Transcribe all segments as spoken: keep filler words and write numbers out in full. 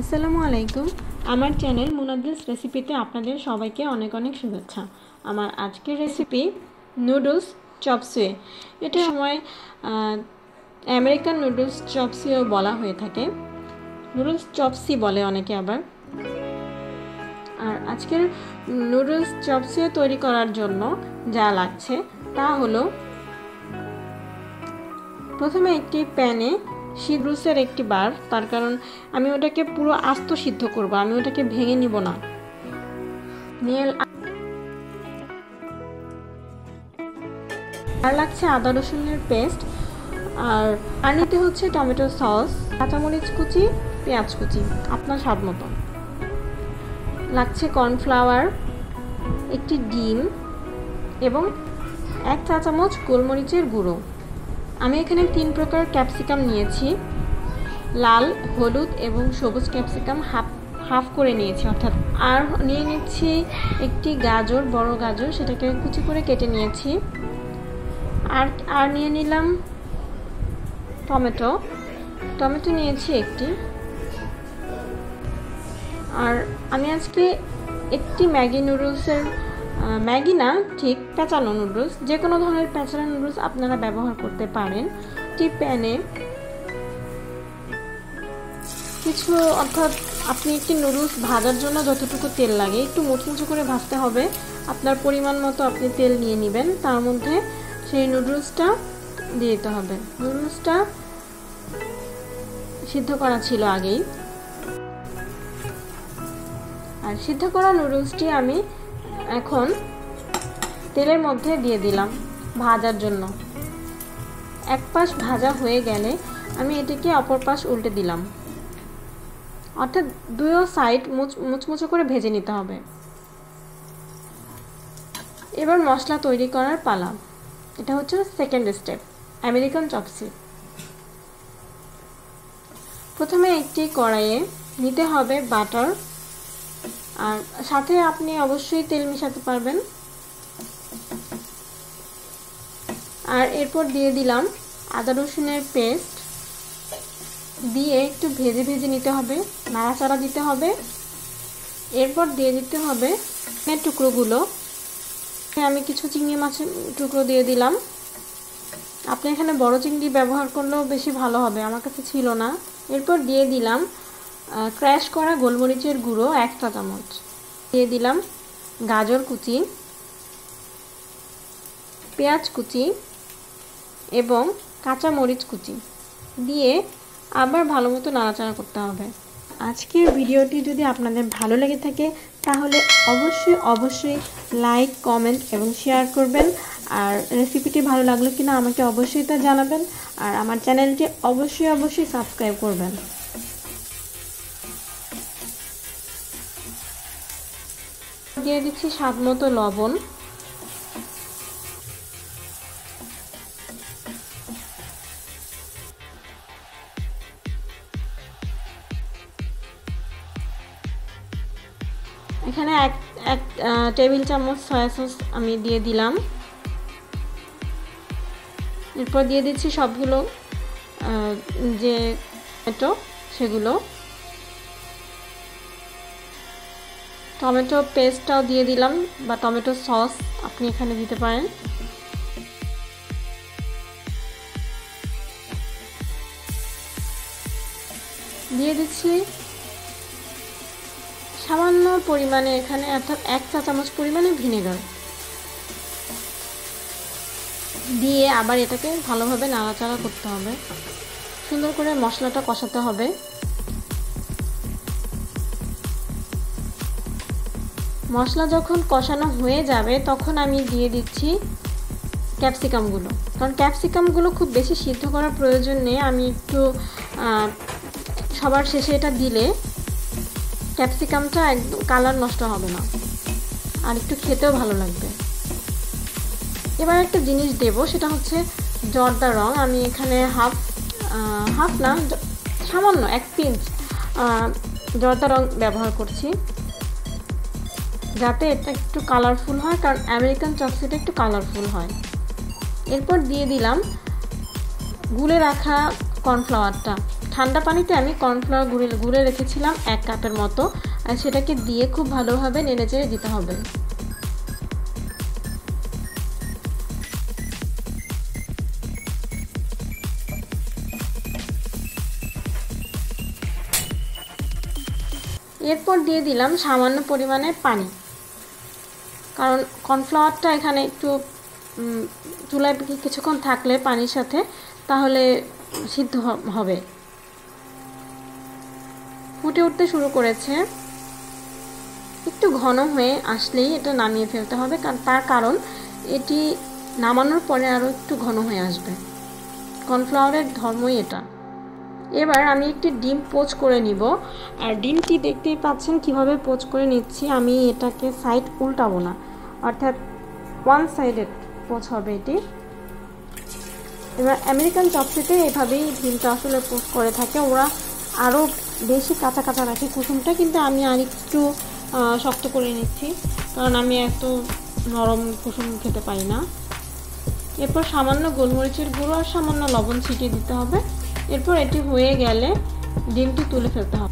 আসসালামু আলাইকুম। আমার চ্যানেল মুনাদ্দিস রেসিপিতে আপনাদের সবাইকে অনেক অনেক শুভেচ্ছা। আমার আজকের রেসিপি নুডলস চপসুয়ে। এটা সময় আমেরিকান নুডলস চপসুয়েও বলা হয়ে থাকে, নুডলস চপসি বলে অনেকে আবার। আর আজকের নুডলস চপসুয়ে তৈরি করার জন্য যা লাগছে তা হলো, প্রথমে একটি প্যানে সিদ্ধের একটি বার, তার কারণ আমি ওটাকে পুরো আস্ত সিদ্ধ করব, আমি ওটাকে ভেঙে নিব না। নিয়ে আর লাগছে আদা রসুনের পেস্ট, আর আর নিতে হচ্ছে টমেটো সস, কাঁচামরিচ কুচি, পেঁয়াজ কুচি আপনার স্বাদ মতো। লাগছে কর্নফ্লাওয়ার, একটি ডিম এবং এক চা চামচ গোলমরিচের গুঁড়ো। আমি এখানে তিন প্রকার ক্যাপসিকাম নিয়েছি, লাল, হলুদ এবং সবুজ ক্যাপসিকাম হাফ হাফ করে নিয়েছি অর্থাৎ। আর নিয়ে নিচ্ছি একটি গাজর, বড় গাজর, সেটাকে কুচি করে কেটে নিয়েছি। আর আর নিয়ে নিলাম টমেটো, টমেটো নিয়েছি একটি। আর আমি আজকে একটি ম্যাগি নুডলসের, ম্যাগি না ঠিক পেঁচানো নুডলস, যে কোনো ধরনের পেঁচানো নুডলস আপনারা ব্যবহার করতে পারেন। একটি প্যানে কিছু, অর্থাৎ আপনি একটি নুডলস ভাজার জন্য যতটুকু তেল লাগে একটু মুচমুচে করে ভাজতে হবে, আপনার পরিমাণ মতো আপনি তেল নিয়ে নেবেন। তার মধ্যে সেই নুডলসটা দিয়ে দিতে হবে। নুডলসটা সিদ্ধ করা ছিল আগেই, আর সিদ্ধ করা নুডলসটি আমি এখন তেলের মধ্যে দিয়ে দিলাম ভাজার জন্য। এক পাশ ভাজা হয়ে গেলে আমি এটিকে অপর পাশ উল্টে দিলাম, অর্থাৎ দুটো সাইড মুচমুচে করে ভেজে নিতে হবে। এবার মশলা তৈরি করার পালা। এটা হচ্ছে সেকেন্ড স্টেপ, আমেরিকান চপসি। প্রথমে একটি কড়াইয়ে নিতে হবে বাটার, আর সাথে আপনি অবশ্যই তেল মিশাতে পারবেন। আর এরপর দিয়ে দিলাম আদা রসুনের পেস্ট, দিয়ে একটু ভেজে ভেজে নিতে হবে, নাড়াচাড়া দিতে হবে। এরপর দিয়ে দিতে হবে চিংড়ির টুকরোগুলো। আমি কিছু চিংড়ি মাছের টুকরো দিয়ে দিলাম। আপনি এখানে বড় চিংড়ি ব্যবহার করলেও বেশি ভালো হবে, আমার কাছে ছিল না। এরপর দিয়ে দিলাম ক্র্যাশ করা গোলমরিচের গুঁড়ো এক চা চামচ, দিয়ে দিলাম গাজর কুচি, পেঁয়াজ কুচি এবং কাঁচা মরিচ কুচি দিয়ে আবার ভালো মতো নাড়াচাড়া করতে হবে। আজকের ভিডিওটি যদি আপনাদের ভালো লেগে থাকে তাহলে অবশ্যই অবশ্যই লাইক, কমেন্ট এবং শেয়ার করবেন। আর রেসিপিটি ভালো লাগলো কিনা আমাকে অবশ্যই তা জানাবেন। আর আমার চ্যানেলটি অবশ্যই অবশ্যই সাবস্ক্রাইব করবেন। দিয়ে দিচ্ছি স্বাদ মতো লবণ। এখানে এক এক টেবিল চামচ সয়া সস আমি দিয়ে দিলাম। এরপর দিয়ে দিচ্ছি সবগুলো যে টমেটো, সেগুলো টমেটো পেস্টটাও দিয়ে দিলাম, বা টমেটো সস আপনি এখানে দিতে পারেন। দিয়ে দিচ্ছি সামান্য পরিমাণে, এখানে অর্থাৎ এক চা চামচ পরিমাণে ভিনেগার দিয়ে আবার এটাকে ভালোভাবে নাড়াচাড়া করতে হবে, সুন্দর করে মশলাটা কষাতে হবে। মশলা যখন কষানো হয়ে যাবে তখন আমি দিয়ে দিচ্ছি ক্যাপসিকামগুলো, কারণ ক্যাপসিকামগুলো খুব বেশি সিদ্ধ করার প্রয়োজন নেই। আমি একটু সবার শেষে এটা দিলে ক্যাপসিকামটা একদম কালার নষ্ট হবে না, আর একটু খেতেও ভালো লাগবে। এবার একটা জিনিস দেব, সেটা হচ্ছে জর্দা রং। আমি এখানে হাফ হাফ না সামান্য এক পিঞ্চ জর্দা রং ব্যবহার করছি, যাতে এটা একটু কালারফুল হয়, কারণ আমেরিকান চপসিটা একটু কালারফুল হয়। এরপর দিয়ে দিলাম গুলে রাখা কর্নফ্লাওয়ারটা। ঠান্ডা পানিতে আমি কর্নফ্লাওয়ার গুঁড়ে গুঁড়ে রেখেছিলাম এক কাপের মতো, আর সেটাকে দিয়ে খুব ভালোভাবে নেড়েচেড়ে দিতে হবে। এরপর দিয়ে দিলাম সামান্য পরিমাণে পানি, কারণ কর্নফ্লাওয়ারটা এখানে একটু চুলায় কিছুক্ষণ থাকলে পানির সাথে তাহলে সিদ্ধ হবে। ফুটে উঠতে শুরু করেছে, একটু ঘন হয়ে আসলেই এটা নামিয়ে ফেলতে হবে, কারণ তার কারণ এটি নামানোর পরে আরও একটু ঘন হয়ে আসবে। কর্নফ্লাওয়ারের ধর্মই এটা। এবার আমি একটি ডিম পোচ করে নিব, আর ডিমটি দেখতেই পাচ্ছেন কিভাবে পোচ করে নিচ্ছি। আমি এটাকে সাইড উল্টাবো না, অর্থাৎ ওয়ান সাইডেড পোচ হবে এটি। এবার আমেরিকান চপসিতে এভাবেই ডিমটা আসলে পোচ করে থাকে, ওরা আরও বেশি কাঁচা কাঁচা রাখে কুসুমটা, কিন্তু আমি আর একটু শক্ত করে নিচ্ছি, কারণ আমি এত নরম কুসুম খেতে পারি না। এরপর সামান্য গোলমরিচের গুঁড়ো আর সামান্য লবণ ছিটিয়ে দিতে হবে। এরপর এটি হয়ে গেলে ডিমটি তুলে ফেলতে হবে।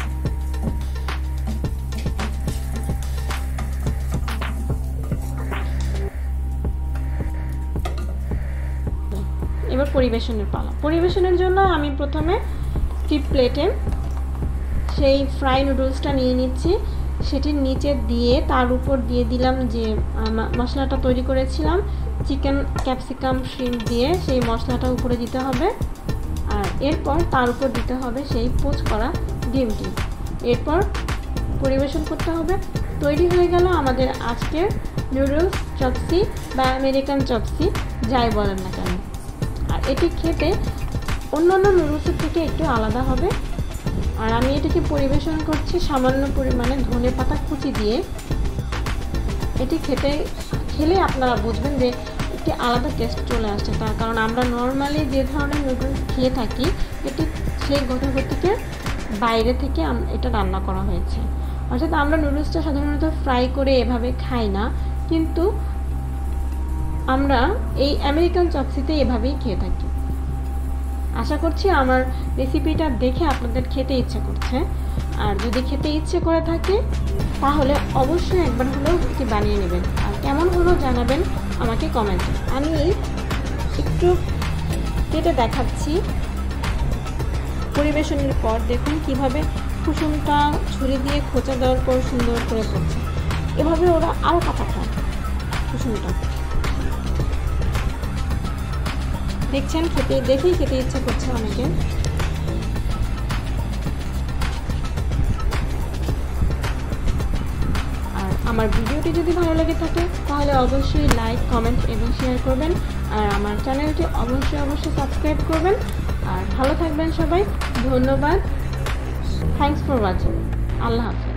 এবার পরিবেশনের পালা। পরিবেশনের জন্য আমি প্রথমে একটি প্লেটে সেই ফ্রাই নুডলসটা নিয়ে নিচ্ছি, সেটির নিচে দিয়ে তার উপর দিয়ে দিলাম যে মশলাটা তৈরি করেছিলাম চিকেন ক্যাপসিকাম শ্রিম্প দিয়ে, সেই মশলাটা উপরে দিতে হবে। আর এরপর তার উপর দিতে হবে সেই পোচ করা ডিমটি। এরপর পরিবেশন করতে হবে। তৈরি হয়ে গেল আমাদের আজকের নুডলস চপসি বা আমেরিকান চপসি, যাই বলেন না কেন। আর এটি খেতে অন্যান্য নুডলসের থেকে একটু আলাদা হবে। আর আমি এটিকে পরিবেশন করছি সামান্য পরিমাণে ধনে পাতা কুচি দিয়ে। এটি খেতে খেলে আপনারা বুঝবেন যে একটি আলাদা টেস্ট চলে আসছে, তার কারণ আমরা নর্মালি যে ধরনের নুডলস খেয়ে থাকি এটি সেই গতাগতিকে বাইরে থেকে এটা রান্না করা হয়েছে। অর্থাৎ আমরা নুডলসটা সাধারণত ফ্রাই করে এভাবে খাই না, কিন্তু আমরা এই আমেরিকান চপসিতে এভাবেই খেয়ে থাকি। আশা করছি আমার রেসিপিটা দেখে আপনাদের খেতে ইচ্ছে করছে, আর যদি খেতে ইচ্ছে করে থাকে তাহলে অবশ্যই একবার হলেও এটি বানিয়ে নেবেন, আর কেমন হলো জানাবেন আমাকে কমেন্টে। আমি একটু কেটে দেখাচ্ছি পরিবেশনের পর। দেখুন কিভাবে কুসুমটা ছুরি দিয়ে খোঁচা দেওয়ার পর সুন্দর করে পড়ছে। এভাবে ওরা আরও কাটা খায় কুসুমটা। দেখছেন, খেতে দেখেই খেতে ইচ্ছা করছে অনেকে। আর আমার ভিডিওটি যদি ভালো লেগে থাকে তাহলে অবশ্যই লাইক, কমেন্ট এবং শেয়ার করবেন, আর আমার চ্যানেলটি অবশ্যই অবশ্যই সাবস্ক্রাইব করবেন। আর ভালো থাকবেন সবাই। ধন্যবাদ। Thanks for watching. আল্লাহ হাফেজ।